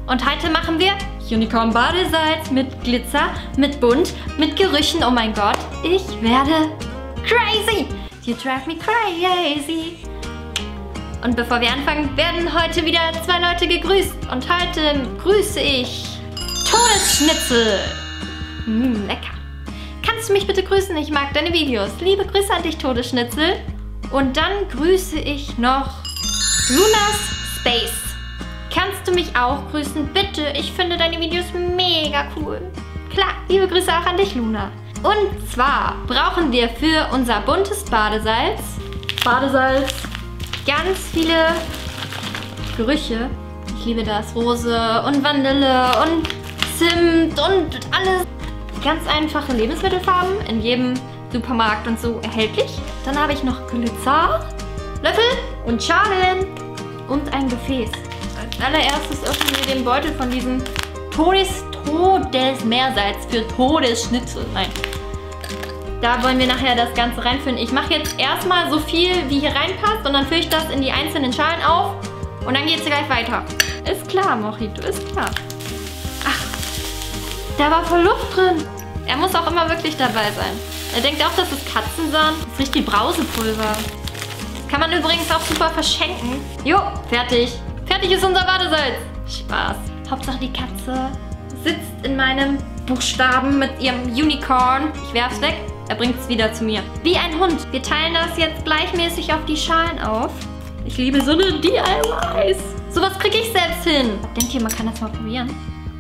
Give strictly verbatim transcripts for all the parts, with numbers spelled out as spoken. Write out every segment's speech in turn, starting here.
Und heute machen wir Unicorn Badesalz mit Glitzer, mit Bunt, mit Gerüchen. Oh mein Gott, ich werde crazy. You drive me crazy. Und bevor wir anfangen, werden heute wieder zwei Leute gegrüßt. Und heute grüße ich Todesschnitzel. Mmh, lecker. Kannst du mich bitte grüßen? Ich mag deine Videos. Liebe Grüße an dich, Todesschnitzel. Und dann grüße ich noch Lunas Space. Kannst du mich auch grüßen? Bitte, ich finde deine Videos mega cool. Klar, liebe Grüße auch an dich, Luna. Und zwar brauchen wir für unser buntes Badesalz, Badesalz, ganz viele Gerüche. Ich liebe das. Rose und Vanille und Zimt und alles. Ganz einfache Lebensmittelfarben, in jedem Supermarkt und so erhältlich. Dann habe ich noch Glitzer, Löffel und Schalen und ein Gefäß. Als allererstes öffnen wir den Beutel von diesem Todes Todesmeersalz für Todesschnitzel. Nein. Da wollen wir nachher das Ganze reinfüllen. Ich mache jetzt erstmal so viel, wie hier reinpasst und dann fülle ich das in die einzelnen Schalen auf und dann geht es gleich weiter. Ist klar, Mojito, ist klar. Ach, da war voll Luft drin. Er muss auch immer wirklich dabei sein. Er denkt auch, das ist Katzensand. Das riecht wie Brausepulver. Das kann man übrigens auch super verschenken. Jo, fertig. Fertig ist unser Badesalz. Spaß. Hauptsache die Katze sitzt in meinem Buchstaben mit ihrem Unicorn. Ich werf's weg. Er bringt es wieder zu mir. Wie ein Hund. Wir teilen das jetzt gleichmäßig auf die Schalen auf. Ich liebe so eine D I Ys. Sowas kriege ich selbst hin. Denkt ihr, man kann das mal probieren?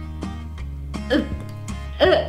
Äh. Äh.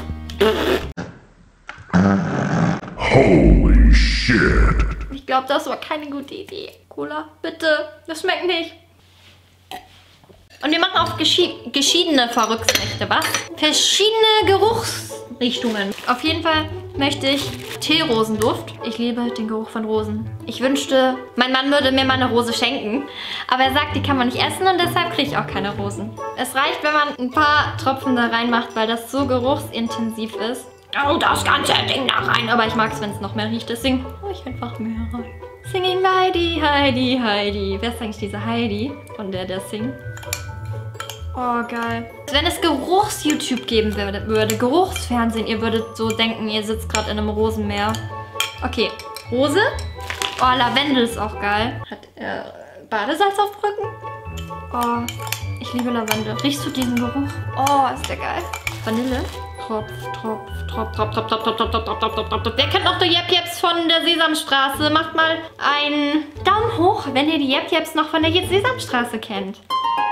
Holy shit. Ich glaube, das war keine gute Idee. Cola, bitte. Das schmeckt nicht. Und wir machen auch geschi geschiedene Verrücksnächte, was? Verschiedene Geruchsrichtungen. Auf jeden Fall möchte ich Teerosenduft. Ich liebe den Geruch von Rosen. Ich wünschte, mein Mann würde mir mal eine Rose schenken. Aber er sagt, die kann man nicht essen und deshalb kriege ich auch keine Rosen. Es reicht, wenn man ein paar Tropfen da reinmacht, weil das so geruchsintensiv ist. Oh, das ganze Ding da rein. Aber ich mag es, wenn es noch mehr riecht. Deswegen mache ich einfach mehr rein. Singing Heidi, Heidi, Heidi. Wer ist eigentlich diese Heidi? Von der, der singt. Oh, geil. Wenn es Geruchs-YouTube geben würde, würde, Geruchsfernsehen, ihr würdet so denken, ihr sitzt gerade in einem Rosenmeer. Okay, Rose. Oh, Lavendel ist auch geil. Hat er Badesalz auf dem Rücken? Oh, ich liebe Lavendel. Riechst du diesen Geruch? Oh, ist der geil. Vanille. Tropf, Tropf, Tropf, Tropf, Tropf, Tropf, Tropf, Tropf, Tropf, Tropf, Tropf, Tropf. Wer kennt noch die Yep Yeps von der Sesamstraße? Macht mal einen Daumen hoch, wenn ihr die Yep Yeps noch von der Sesamstraße kennt.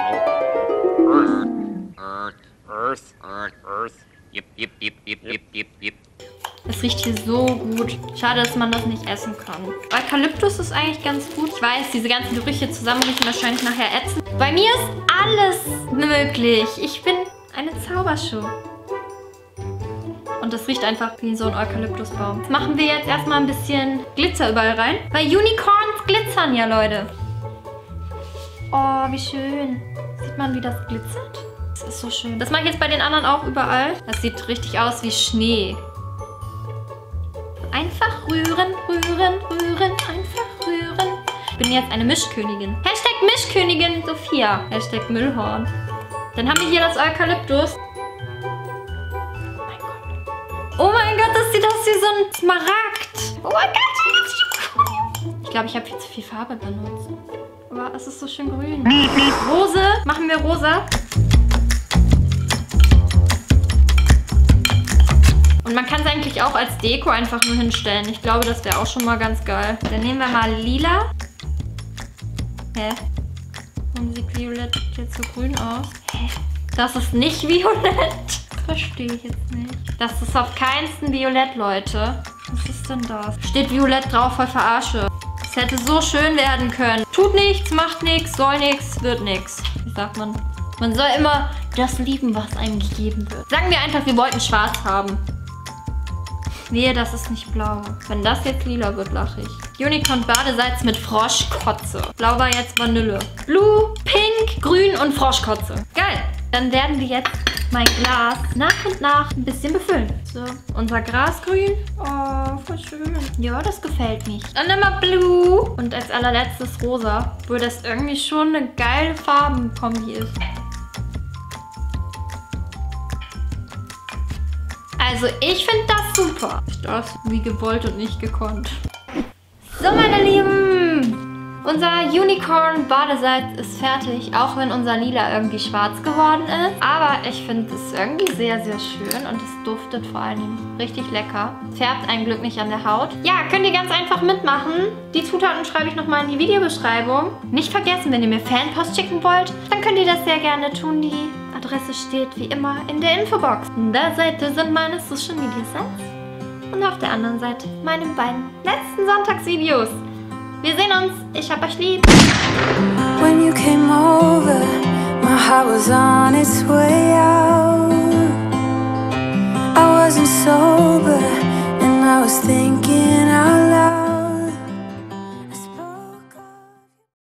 Earth, Earth, Earth, Earth. Yep, yep, yep, yep, yep, yep, yep. Es riecht hier so gut. Schade, dass man das nicht essen kann. Eukalyptus ist eigentlich ganz gut. Ich weiß, diese ganzen Gerüche zusammen riechen wahrscheinlich nachher ätzend. Bei mir ist alles möglich. Ich bin eine Zaubershow. Und das riecht einfach wie so ein Eukalyptusbaum. Jetzt machen wir jetzt erstmal ein bisschen Glitzer überall rein. Weil Unicorns glitzern ja, Leute. Oh, wie schön. Sieht man, wie das glitzert? Das ist so schön. Das mache ich jetzt bei den anderen auch überall. Das sieht richtig aus wie Schnee. Einfach rühren, rühren, rühren, einfach rühren. Ich bin jetzt eine Mischkönigin. Hashtag Mischkönigin Sophia. Hashtag Müllhorn. Dann haben wir hier das Eukalyptus. Oh mein Gott, das sieht aus wie so ein Smaragd. Oh mein Gott. Ich glaube, ich habe viel zu viel Farbe benutzt. Aber es ist so schön grün. Rose. Machen wir rosa. Und man kann es eigentlich auch als Deko einfach nur hinstellen. Ich glaube, das wäre auch schon mal ganz geil. Dann nehmen wir mal lila. Hä? Warum sieht Violett jetzt so grün aus? Hä? Das ist nicht Violett. Verstehe ich jetzt nicht. Das ist auf keinsten Violett, Leute. Was ist denn das? Steht Violett drauf, voll verarsche. Es hätte so schön werden können. Tut nichts, macht nichts, soll nichts, wird nichts. Wie sagt man? Man soll immer das lieben, was einem gegeben wird. Sagen wir einfach, wir wollten schwarz haben. Wehe, das ist nicht blau. Wenn das jetzt lila wird, lache ich. Unicorn Badesalz mit Froschkotze. Blau war jetzt Vanille. Blue, Pink, Grün und Froschkotze. Geil. Dann werden wir jetzt mein Glas nach und nach ein bisschen befüllen. So, unser Grasgrün. Oh, voll schön. Ja, das gefällt mir. Dann immer Blue. Und als allerletztes Rosa. Obwohl das irgendwie schon eine geile Farbenkombi ist. Also ich finde das super. Sieht aus wie gewollt und nicht gekonnt. So, meine Lieben. Unser Unicorn-Badesalz ist fertig, auch wenn unser Lila irgendwie schwarz geworden ist. Aber ich finde es irgendwie sehr, sehr schön und es duftet vor allen Dingen richtig lecker. Färbt ein Glück nicht an der Haut. Ja, könnt ihr ganz einfach mitmachen. Die Zutaten schreibe ich nochmal in die Videobeschreibung. Nicht vergessen, wenn ihr mir Fanpost schicken wollt, dann könnt ihr das sehr gerne tun. Die Adresse steht wie immer in der Infobox. An der Seite sind meine Social Media Sites und auf der anderen Seite meine beiden letzten Sonntagsvideos. Wir sehen uns. Ich hab euch lieb. When you came over, my heart was on its way out. I wasn't so